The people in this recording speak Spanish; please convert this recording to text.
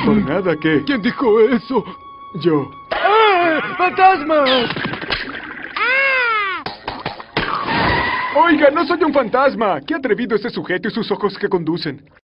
Por nada, ¿qué? ¿Quién dijo eso? Yo. ¡Ah! ¡Fantasma! Oiga, no soy un fantasma. Qué atrevido ese sujeto y sus ojos que conducen.